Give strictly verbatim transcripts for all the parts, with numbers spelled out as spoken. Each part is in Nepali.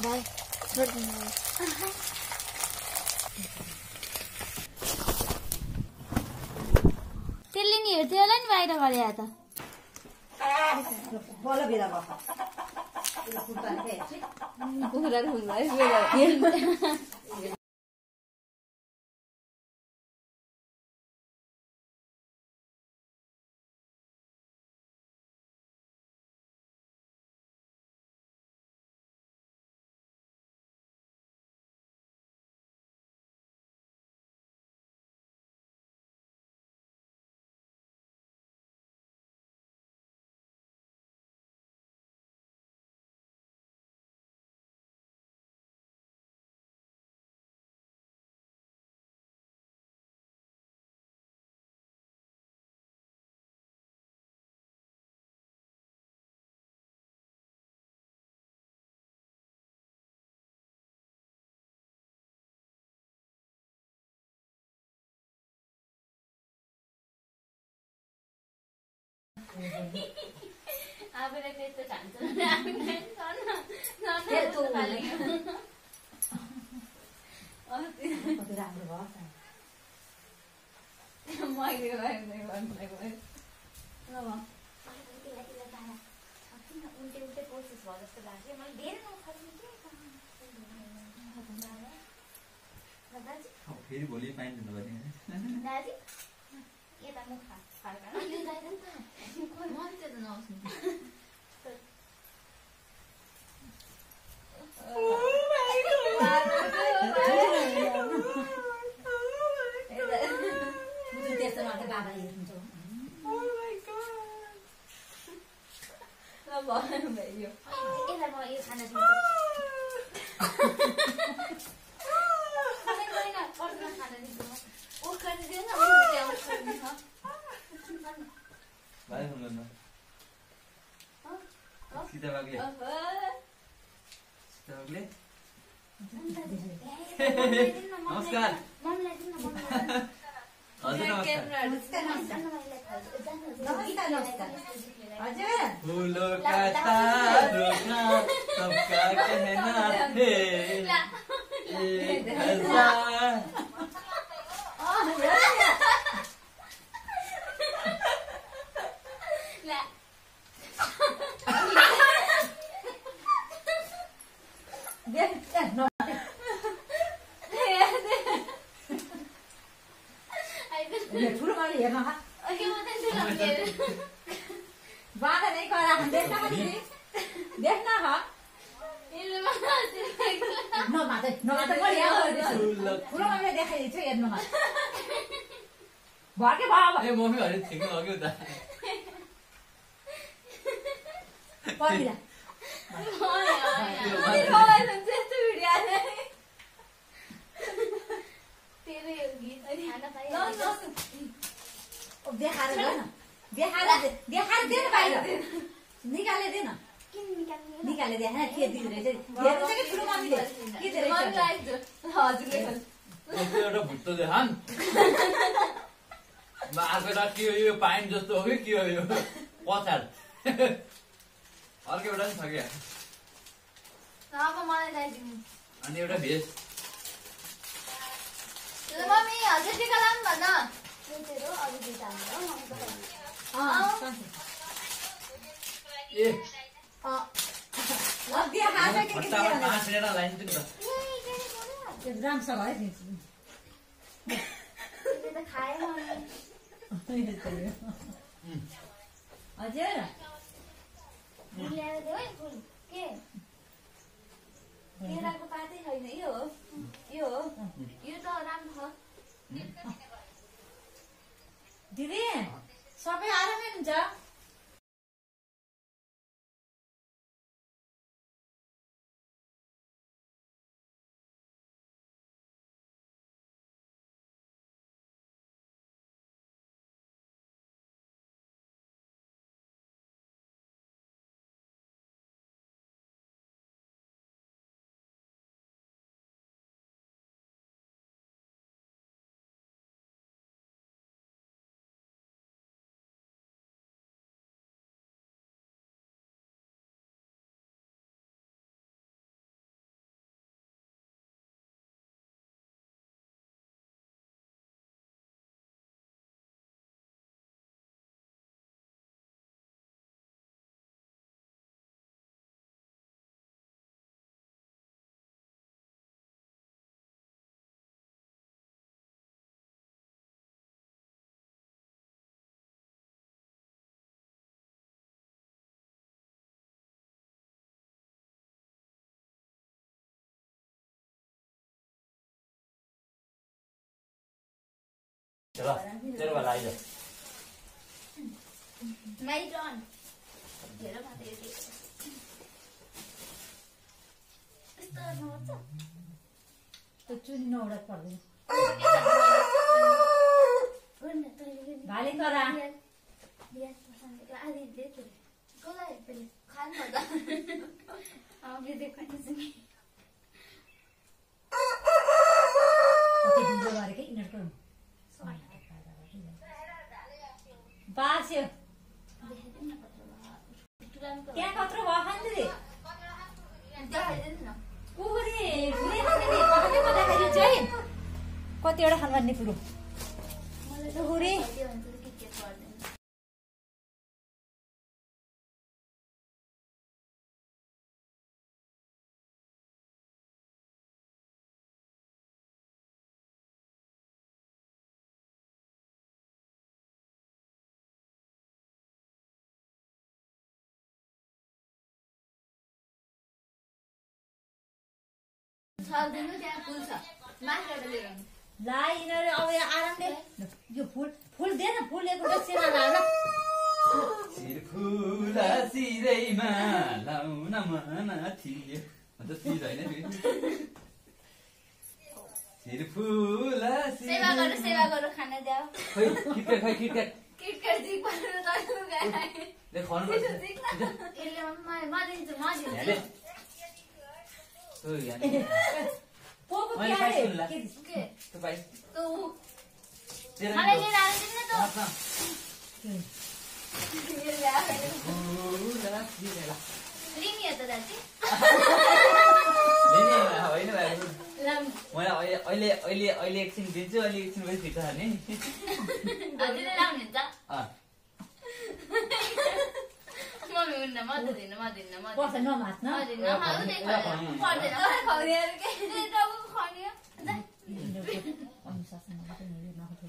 बाई छोडिदिनु त्यसले नि हेर्थ्यो होला नि बाहिर गरे त बोल बेला भयो कुखुरा हुँदा आफूलाई त्यस्तो खान्छ उल्टे उल्टे कोसिस भयो जस्तो लाग्यो मैले धेरै फेरि भोलि पाइँदैन दाजु यता मुख फर्काएर मान्छे त नआउँछ त्यस्तो मात्रै बाबा हेर्नुहुन्छ भयो यसलाई म यो खाना दिन्छु खाना दिन्छु ओ खाना सीता बाग्ले सीता बाग्ले नमस्कार हजुर नमस्कार फूलों का तारों सबका कहना है एक हजार ठुलो गाडी हेर्न बाधा नहीं करा हम देखना का दीदी देखना हा नो माते नो माते बढ़िया हो ठुलो गाडी देखाइ छ हेर्नु हा भाके बाबा ए मम्मी हरे ठिक लाग्यो त पर्दिला अनि खोला छ त्यस्तो भिडियो आले तेरे यो गीत खाना पाइ न न देखाएर गर्न देखाएर देखाएर दे न बाहिर निकाले दे न किन निकाल्ने निकाले दे हैन के दिइ रहेछ हेर्नु चाहिँ ठुलो मामीले के दिइ रहेछ हजुरले यस्तो एउटा भुट्टो देखान मार्केट के हो यो पाइन जस्तो हो कि के हो यो पछाड अर्को एउटा नि छ क्या अब मलाई ल्याइदिनु अनि एउटा भेज मम्मी हजुर टिका लानु भन तेरो अरु दुईटा अ ए अ अब दे हाते के के फटाफट पाँच मिनट लाइन्छ नि त त्यो राम्रोसँग है त्यो त खाए मम्मी हजुर ल्याएर देऊ है फुल के केराको पातै छैन यो हो यो हो यो त राम्रो छ दिदी सबै आरामै हुन्छ चलो तेरो वाला आइज My turn. हेर म त यो के यस्तो गर्नुपर्छ त्यो चुनी नौडा पर्दैन गर्ने तैँले भाले करा बिहा पसन्द आदि दे के कसलाई पहिले खान पर्छ अब दे कति सुनि कति ढिलो गरेको यिनीहरूको बास्यो त्यहाँ कत्रो भयो खान्छ रे कुखुरी फुले खाने पकाउने पकाउँदाखेरि चाहिँ कतिवटा खानु भन्ने कुरो कुखुरी छाल्दिनु त्यहाँ फुल छ माथिबाट लिएर ला यिनीहरू अब आरामले यो फुल फुल दे न फुल एक एउटा सेना लाएर शिर फुला शिरैमा लाउन मन थियो अन्त शिर होइन शिर फुला सेवा गर्नु सेवा गर्नु खाना द्याऊ खै किटकेट खै किटकेट किटकेट जिक पारेर तैँले गाए ले खानु यसले म म दिन्छु म दिन्छु ले ओ यार पोको मैले क्या पाइस रे सुन्ला। के के तो पाइस तँ तेरा मलाई लिएर आएर दिनु न हातमा त लिएर ल्याएर फुला शिरैमा लिने हो त दाजु लिने होइन भाइ लम मैले अहिले अहिले अहिले अहिले एकछिन दिन्छु अहिले एकछिन पछि फिर्ता हाल्ने हजुरले लाउने हुन्छ अँ मम्मी हुन्न म त दिन्न म दिन्न म पर्छ नमास न म दिन्न खाऊ त्यही खाँदैन पर्दैन मलाई खुवाउनेहरू के त्यही टाउको खुवाउने हो जा अनुशासन नखोटेर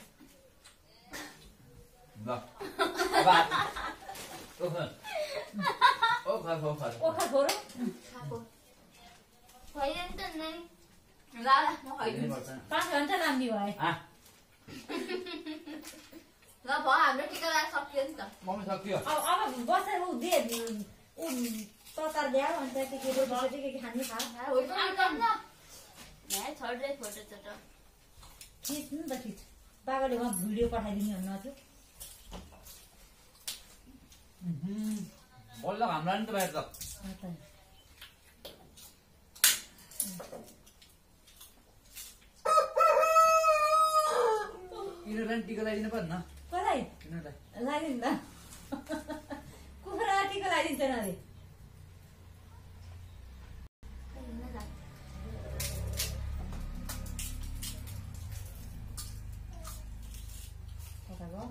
ल बात ओह ओ खा खा खा ओखा छोरो खाएको खुवाइदिनु त नै ल ल म खुवाइदिन्छु पाँच घन्टा लाम्ने भयो आ ल भयो हाम्रो टिका लगाएर सकियो नि त मम्मी सक्यो अब अब बसेर ऊ दे ऊ तरकारी ल्याऊ अन्त के के रोटी सोटी के के खाने खा होइन आउँछौँ न यहाँ छोड्दै फोटो चोटो खिच नि त खिच बाबाले उहाँ भिडियो पठाइदिने भन्नु थियो बल्ल हाम्रो नि त बाहिर त यिनीहरूलाई टिका लगाइदिनु पर्ने कसलाई यिनीहरूलाई लगाइदिनु त कुखुरा टिका लगाइदिन्छ न अरे कता गयो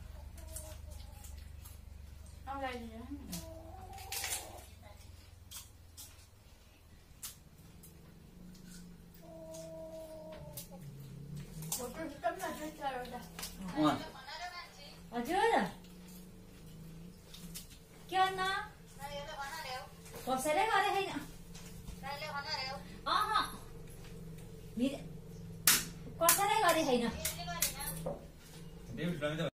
फोटो खिच्छौँ न दुई चारवटा अँ हजुर के अन्न कसैले गरे छैन अह कसैले गरे छैन डेभिड